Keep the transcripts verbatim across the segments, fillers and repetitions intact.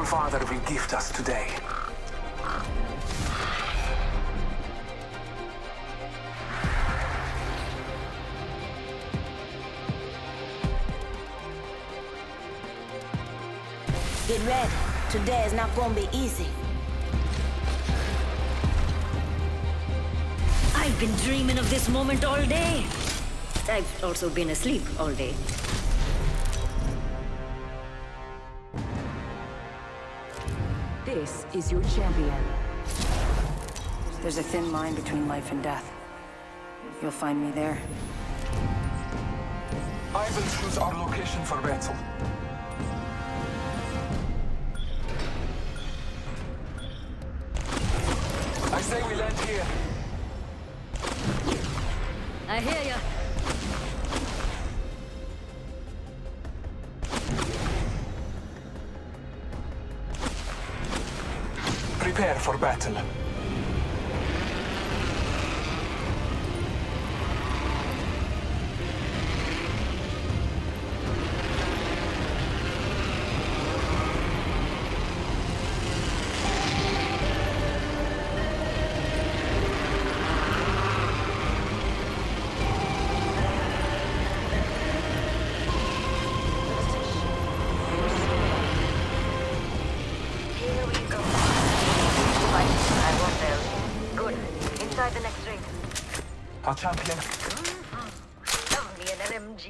All Father will gift us today. Get ready. Today is not gonna be easy. I've been dreaming of this moment all day. I've also been asleep all day. This is your champion. There's a thin line between life and death. You'll find me there. I will choose our location for battle. I say we land here. I hear ya. Prepare for battle. Inside the next ring. Our champion. Only an L M G.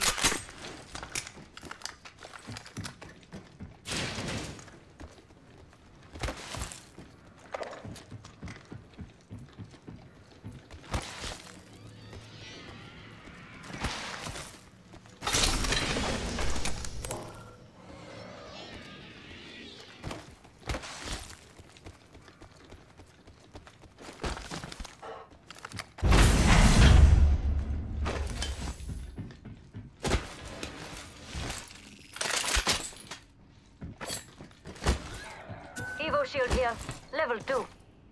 Evo shield here, level two.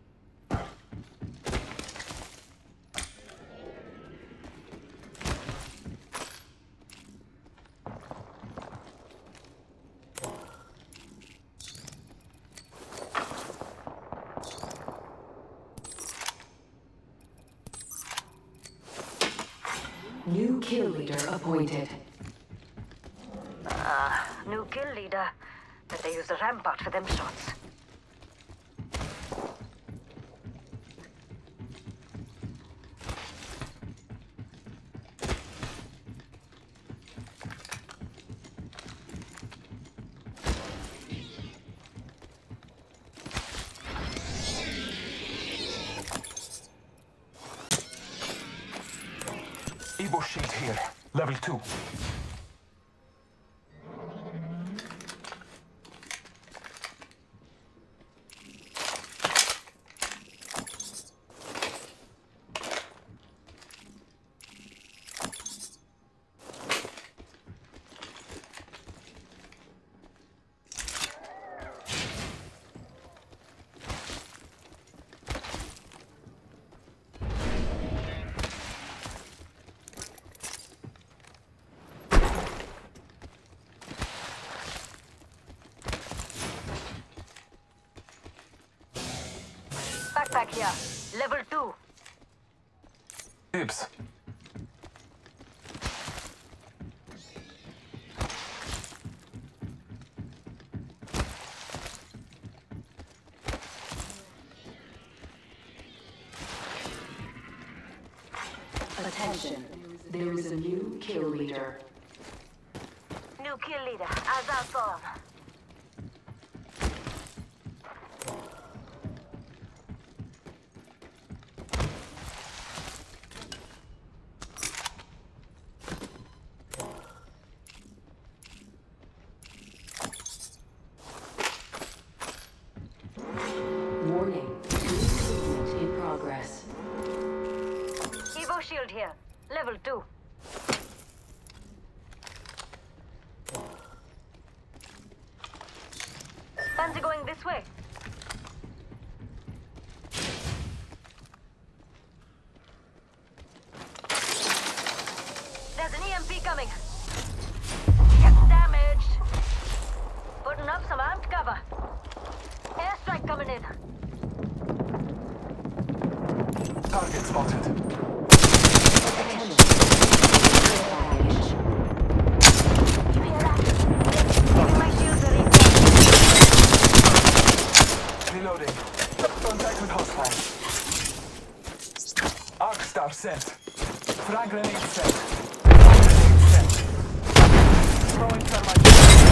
New kill leader appointed. Ah, new kill leader. But they use the rampart for them shots. Evo shield here, level two. Backpack here, level two. Dibs. Attention, there is a new kill leader. New kill leader, Azazon. Warning, movement in progress. Evo shield here, level two. Fancy going this way? There's an E M P coming. Get damaged. Putting up some armed cover. Frag grenade set. Grenade set. Throwing thermite.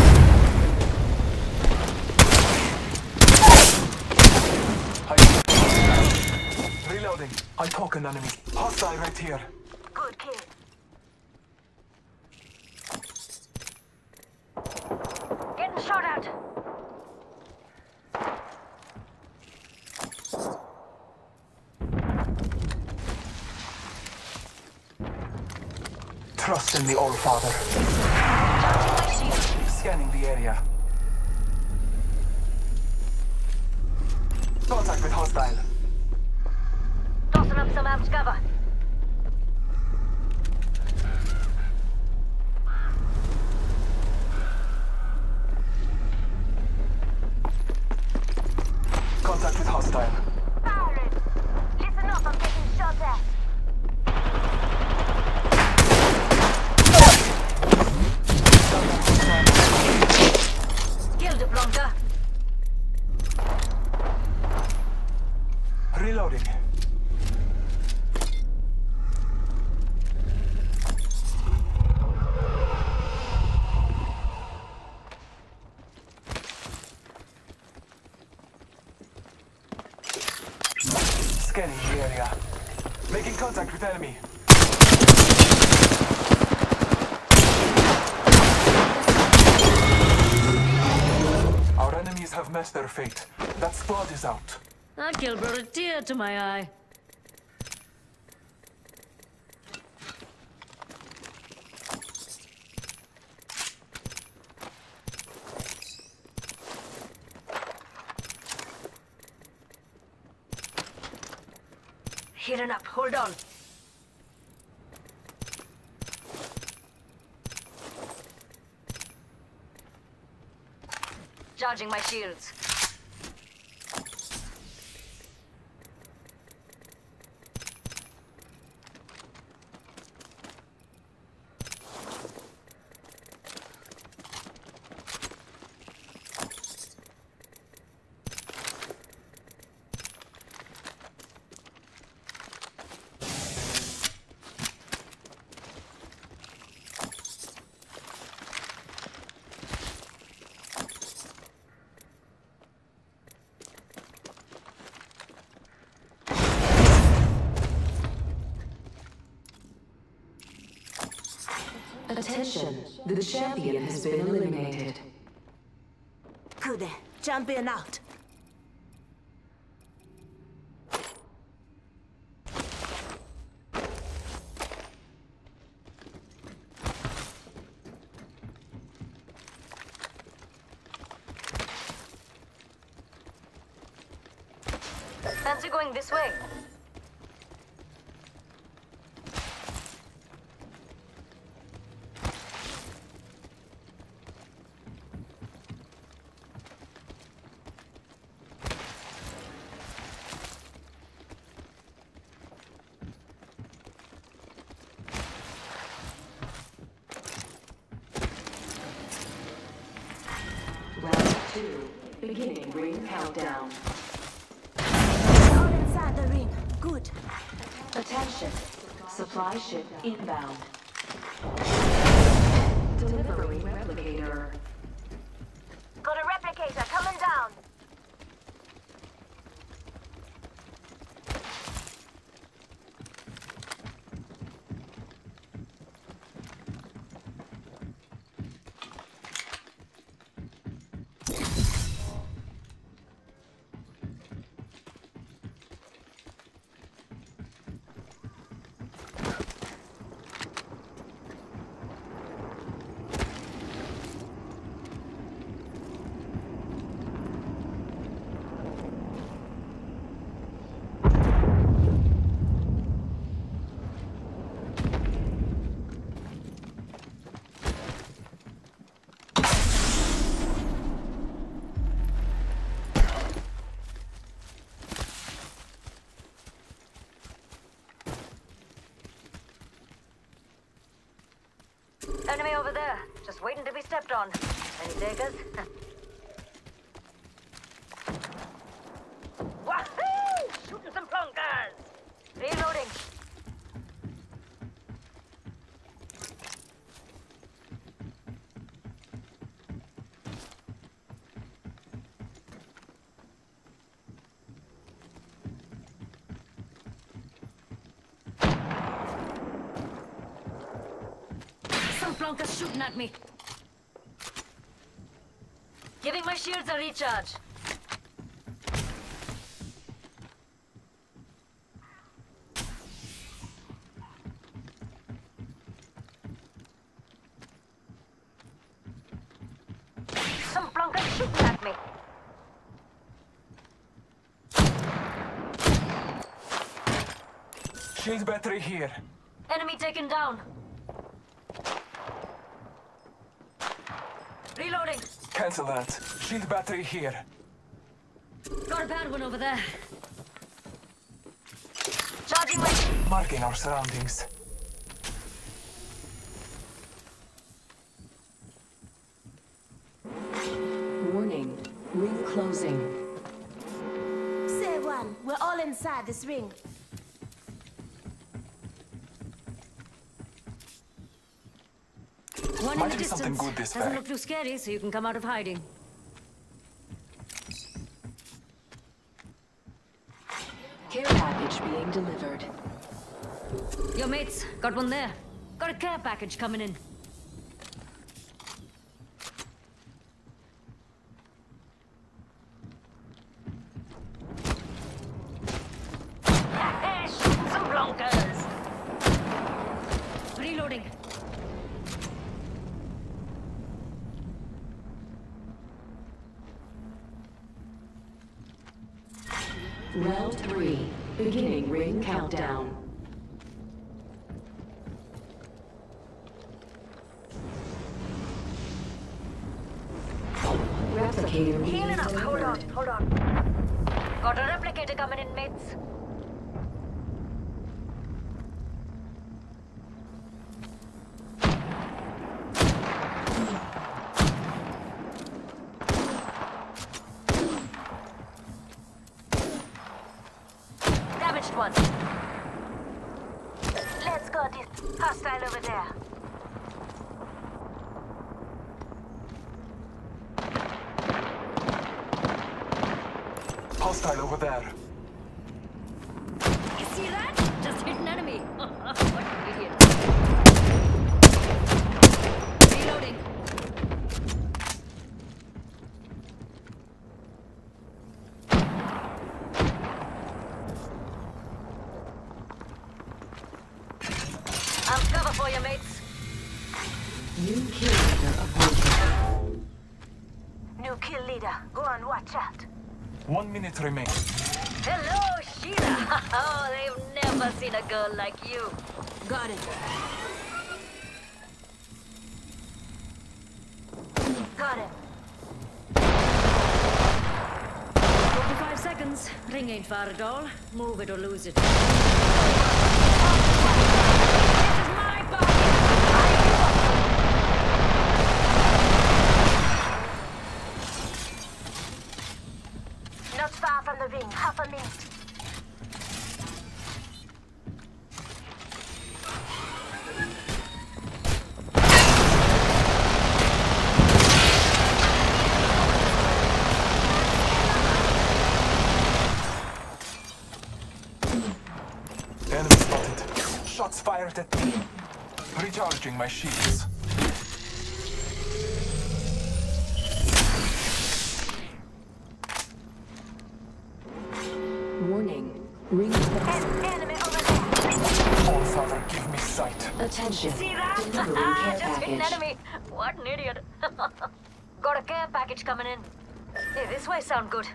I reloading. I talk an enemy. Hostile right here. Good kill. Getting shot at. Trust in the All-Father. Scanning the area. Contact with hostile. Tossing up some amped cover. Contact with hostile. Firing. Listen up, I'm getting shot at. Killed a Blanca. Reloading. Scanning the area. Making contact with enemy. Our enemies have met their fate. That squad is out. That kill brought a tear to my eye. Healing up, hold on. Charging my shields. Attention, the champion has been eliminated. Good. Champion out. Fancy going this way? Round two, beginning ring countdown. All inside the ring. Good. Attention, supply ship inbound. Delivering replicator. Got a replicator coming down. Enemy over there, just waiting to be stepped on. Any takers? Wahoo! Shooting some plunkers! Reloading. flunkers shooting at me. Giving my shields a recharge. Some flunkers shooting at me. Shield battery here. Enemy taken down. Reloading. Cancel that. Shield battery here. Got a bad one over there. Charging my... Marking our surroundings. Warning. Ring closing. Say one, we're all inside this ring. One in Might the be something distance. good this Doesn't way. look too scary, so you can come out of hiding. Care package being delivered. Yo, mates, got one there. Got a care package coming in. Shooting some blonkers. Reloading. Round three. Beginning ring countdown. Replicator being Healing up. Hold on, delivered. hold on. Got a replicator coming in, mates. Damaged one. Let's go this hostile over there. Hostile over there. You see that? Just hit an enemy. What an idiot. Reloading. I'll cover for you, mates. New kill leader appointed. New kill leader. Go on, watch out. One minute remains. Hello, Sheila. Oh, they've never seen a girl like you. Got it. Got him. forty-five seconds. Ring ain't far at all. Move it or lose it. This is my body. Not far from the ring. Half a minute. Enemy spotted. Shots fired at me. Recharging my shields. Warning. Ring closing. Enemy over there. Oh, Father, give me sight. Attention. See that? Delivering care Just hit an package. enemy. What an idiot. Got a care package coming in. Hey, this way sound good.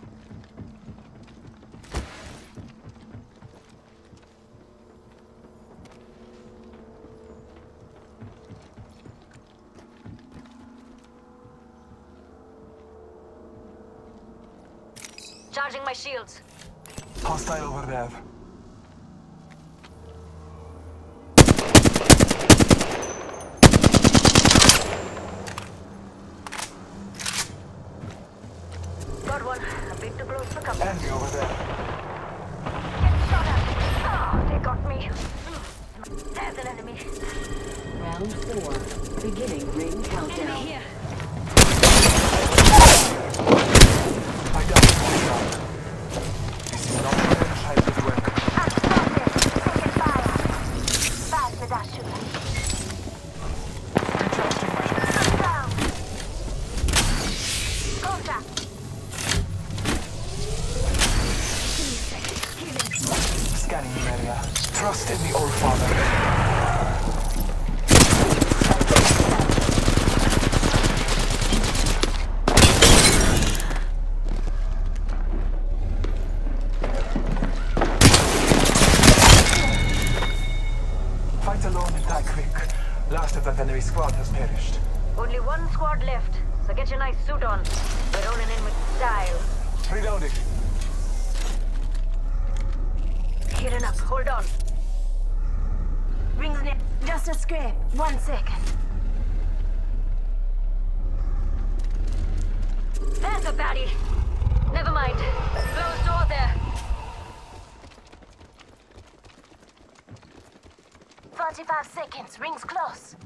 Charging my shields. Hostile over there. Got one. A bit too close for comfort. Enemy over there. Get shot at. Oh, they got me. Hmm. There's an enemy. Round four. Beginning ring Enemy countdown. here. I got one shot. This is not a hybrid weapon. I'm spotted. Taking fire. Fast with that shooter. squad has perished. Only one squad left, so get your nice suit on. We're rolling in with style. Reloading. Healing up, hold on. Rings near. Just a scrape. One second. There's a baddie. Never mind. Closed door there. Forty-five seconds. Rings close.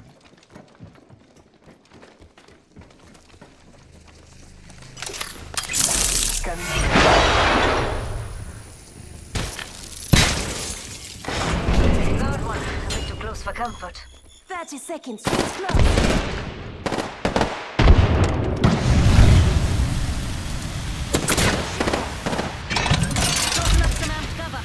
Scanning. Good one. A bit too close for comfort. Thirty seconds. Rings close. Open up some amp cover.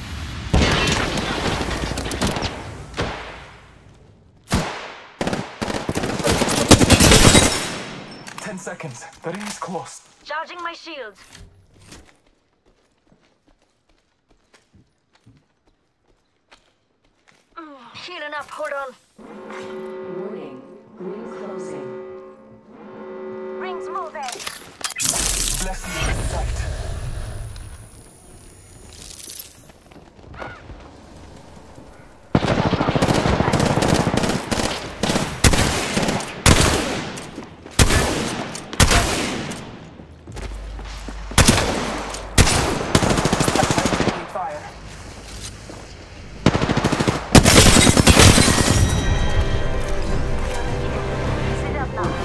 Ten seconds. The ring is close. Charging my shields. Mm, healing up, hold on. Warning. Ring closing. Rings moving. Bless me in sight. Fire. Sit up now.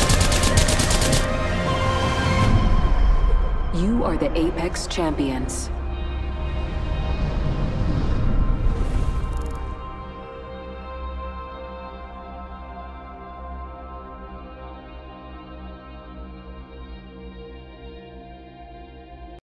You are the Apex Champions.